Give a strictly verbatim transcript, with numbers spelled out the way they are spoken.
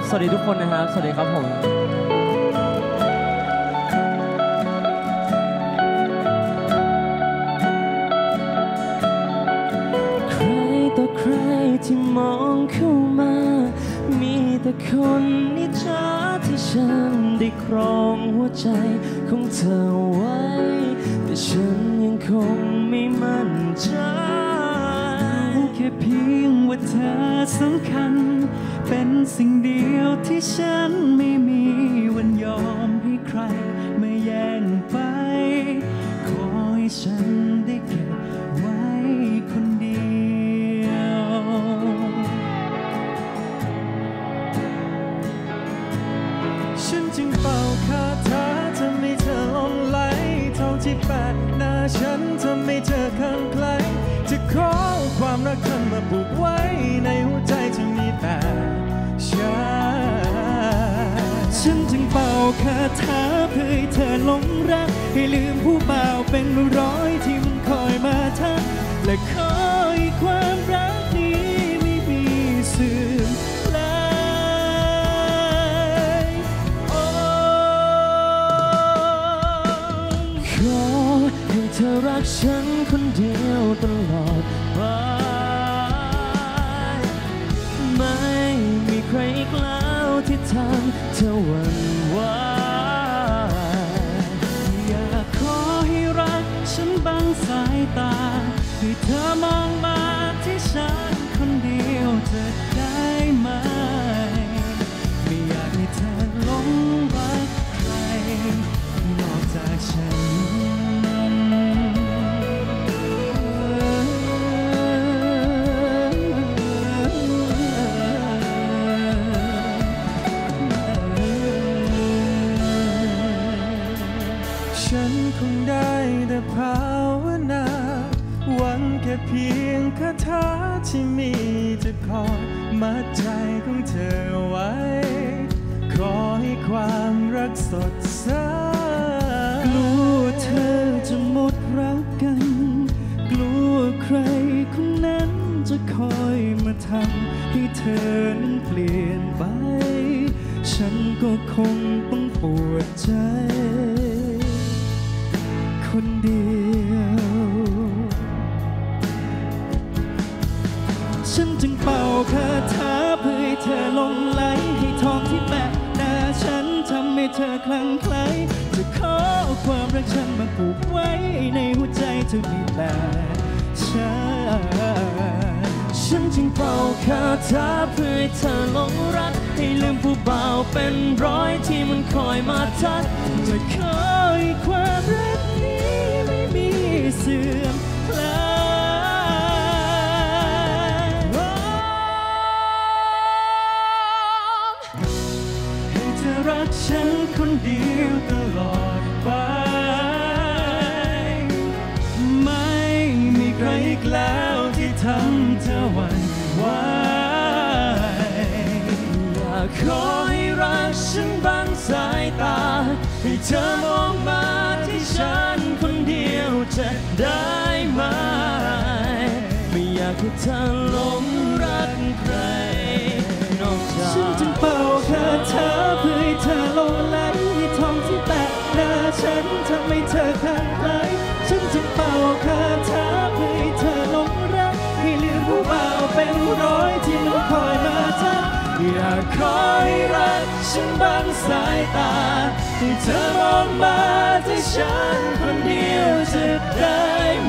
สวัสดีทุกคนนะครับสวัสดีครับผมใครต่อใครที่มองเข้ามามีแต่คนนิจฉาที่ฉันได้ครองหัวใจของเธอไว้แต่ฉันยังคงไม่มั่นใจแค่เพียงว่าเธอสำคัญเป็นสิ่งเดียวที่ฉันไม่มีวันยอมให้ใครมาแย่งไปขอให้ฉันได้เก็บไว้คนเดียวฉันจึงเป่าคาถาทำให้เธอหลงไหลท่องที่แปดหน้าฉันทำให้เธอคลั่งไคล้จะขอความรักเธอมาผูกไว้ในหัวใจจะมีแต่ฉันฉันจึงเป่าคาถาเพื่อให้เธอหลงรักให้ลืมผู้บ่าวเป็นร้อยที่มันคอยมาทักและขอให้ความรักนี้ไม่มีเสื่อมคลายโอ้ขอให้เธอรักฉันคนเดียวตลอดไปไม่มีใครอีกแล้วที่ทำเธอหวั่นไหวอยากขอให้รักฉันบังสายตาให้เธอมองมาที่ฉันคนเดียวจะได้ไหมไม่อยากให้เธอหลงรักใครนอกจากฉันฉันคงได้แต่ภาวนาหวังแค่เพียงคาถาที่มีจะคอยมัดใจของเธอไว้ขอให้ความรักสดใสกลัวเธอจะหมดรักกันกลัวใครคนนั้นจะคอยมาทำให้เธอนั้นเปลี่ยนไปฉันก็คงต้องปวดใจคนเดียวฉันจึงเป่าคาถาเพื่อให้เธอหลงไหลให้ทองที่แปะหน้าฉันทำให้เธอคลั่งไคล้จะขอความรักฉันมาผูกไว้ในหัวใจเธอมีแต่ฉันฉันจึงเป่าคาถาเพื่อให้เธอหลงรักให้ลืมผู้บ่าวเป็นร้อยที่มันคอยมาทักจะขอให้ความรักนี้ไม่มีเสื่อมคลายให้เธอรักฉันคนเดียวตลอดไปไม่มีใครอีกแล้วที่ทำเธอหวั่นไหวอยากขอให้รักฉันบังสายตาให้เธอมองมาที่ฉันคนเดียวจะได้ไหมไม่อยากให้เธอหลงรักใครนอกจากฉันจึงเป่าคาถาเพื่อให้เธอหลงไหลให้ทองที่แปะหน้าฉันทำให้เธอคลั่งไคล้ฉันจึงเป่าคาถาเพื่อให้เธอหลงรักให้ลืมผู้บ่าวเป็นร้อยที่มันคอยมาทักอยากขอให้รักฉันบังสายตาให้เธอมองมาที่ฉันคนเดียวจะได้ไหม